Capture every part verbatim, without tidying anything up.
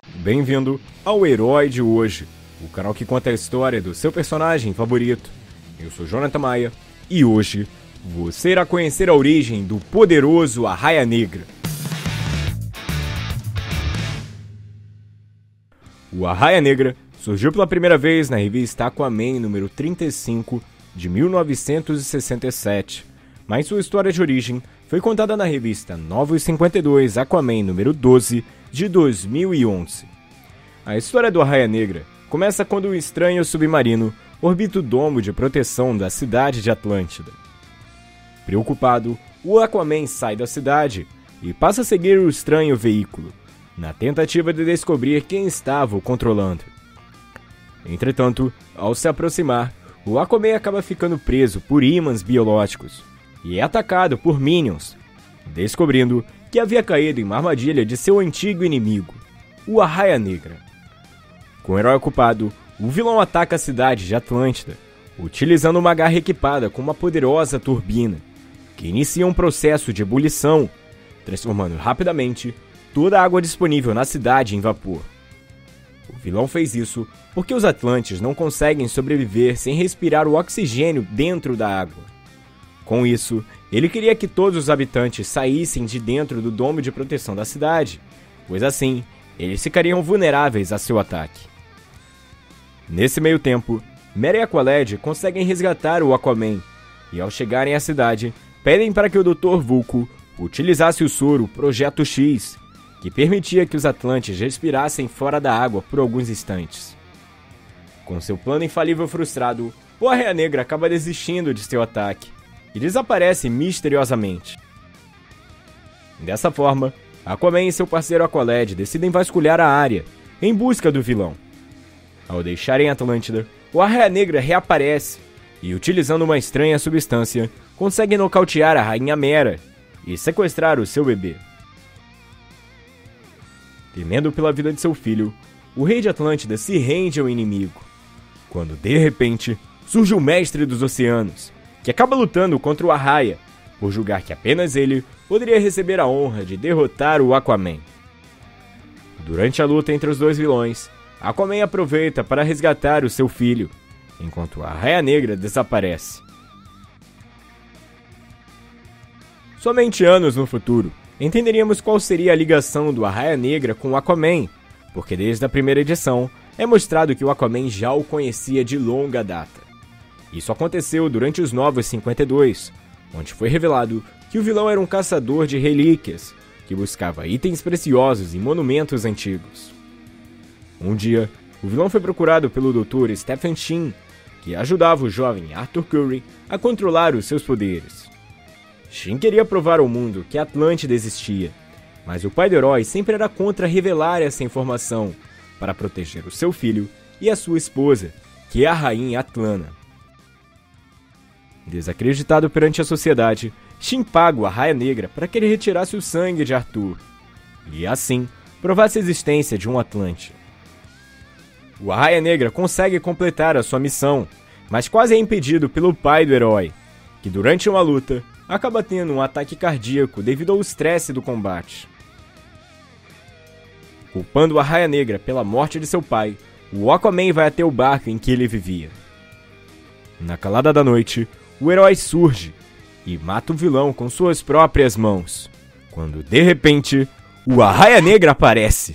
Bem-vindo ao Herói de Hoje, o canal que conta a história do seu personagem favorito. Eu sou Jonathan Maia e hoje você irá conhecer a origem do poderoso Arraia Negra. O Arraia Negra surgiu pela primeira vez na revista Aquaman número trinta e cinco de mil novecentos e sessenta e sete, mas sua história de origem foi contada na revista Novos cinquenta e dois Aquaman número doze de dois mil e onze. A história do Arraia Negra começa quando um estranho submarino orbita o domo de proteção da cidade de Atlântida. Preocupado, o Aquaman sai da cidade e passa a seguir o estranho veículo, na tentativa de descobrir quem estava o controlando. Entretanto, ao se aproximar, o Aquaman acaba ficando preso por ímãs biológicos e é atacado por Minions, descobrindo que havia caído em uma armadilha de seu antigo inimigo, o Arraia Negra. Com o herói ocupado, o vilão ataca a cidade de Atlântida, utilizando uma garra equipada com uma poderosa turbina, que inicia um processo de ebulição, transformando rapidamente toda a água disponível na cidade em vapor. O vilão fez isso porque os Atlantes não conseguem sobreviver sem respirar o oxigênio dentro da água. Com isso, ele queria que todos os habitantes saíssem de dentro do domo de proteção da cidade, pois assim, eles ficariam vulneráveis a seu ataque. Nesse meio tempo, Mera e Aqualad conseguem resgatar o Aquaman, e ao chegarem à cidade, pedem para que o doutor Vulko utilizasse o soro Projeto X, que permitia que os Atlantes respirassem fora da água por alguns instantes. Com seu plano infalível frustrado, o Arraia Negra acaba desistindo de seu ataque e desaparece misteriosamente. Dessa forma, Aquaman e seu parceiro Aqualad decidem vasculhar a área em busca do vilão. Ao deixarem Atlântida, o Arraia Negra reaparece e, utilizando uma estranha substância, consegue nocautear a Rainha Mera e sequestrar o seu bebê. Temendo pela vida de seu filho, o rei de Atlântida se rende ao inimigo, quando de repente surge o Mestre dos Oceanos, que acaba lutando contra o Arraia, por julgar que apenas ele poderia receber a honra de derrotar o Aquaman. Durante a luta entre os dois vilões, Aquaman aproveita para resgatar o seu filho, enquanto a Arraia Negra desaparece. Somente anos no futuro, entenderíamos qual seria a ligação do Arraia Negra com o Aquaman, porque desde a primeira edição é mostrado que o Aquaman já o conhecia de longa data. Isso aconteceu durante os Novos cinquenta e dois, onde foi revelado que o vilão era um caçador de relíquias, que buscava itens preciosos em monumentos antigos. Um dia, o vilão foi procurado pelo doutor Stephen Shin, que ajudava o jovem Arthur Curry a controlar os seus poderes. Shin queria provar ao mundo que Atlântida existia, mas o pai do herói sempre era contra revelar essa informação para proteger o seu filho e a sua esposa, que é a Rainha Atlana. Desacreditado perante a sociedade, Shin paga o Arraia Negra para que ele retirasse o sangue de Arthur, e assim provasse a existência de um Atlante. O Arraia Negra consegue completar a sua missão, mas quase é impedido pelo pai do herói, que durante uma luta acaba tendo um ataque cardíaco devido ao estresse do combate. Culpando o Arraia Negra pela morte de seu pai, o Aquaman vai até o barco em que ele vivia. Na calada da noite, o herói surge e mata o vilão com suas próprias mãos, quando de repente, o Arraia Negra aparece.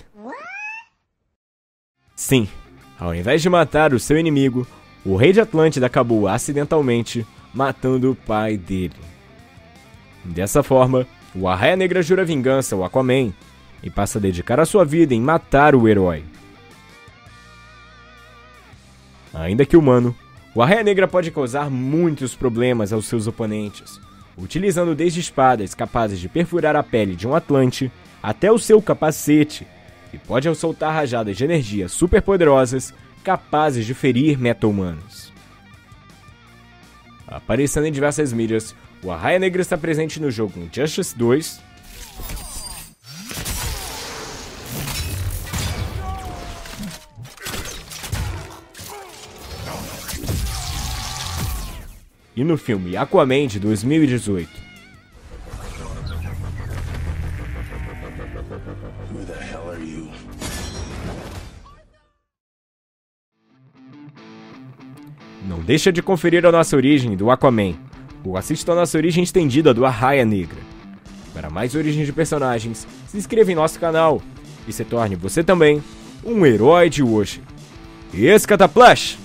Sim, ao invés de matar o seu inimigo, o rei de Atlântida acabou acidentalmente matando o pai dele. Dessa forma, o Arraia Negra jura vingança ao Aquaman e passa a dedicar a sua vida em matar o herói. Ainda que humano, o Arraia Negra pode causar muitos problemas aos seus oponentes, utilizando desde espadas capazes de perfurar a pele de um Atlante até o seu capacete, e pode soltar rajadas de energia superpoderosas capazes de ferir meta-humanos. Aparecendo em diversas mídias, o Arraia Negra está presente no jogo Injustice dois, e no filme Aquaman de dois mil e dezoito. Who the hell are you? não deixa de conferir a nossa origem do Aquaman, ou assista a nossa origem estendida do Arraia Negra. Para mais origens de personagens, se inscreva em nosso canal e se torne você também um herói de hoje. Escataplash!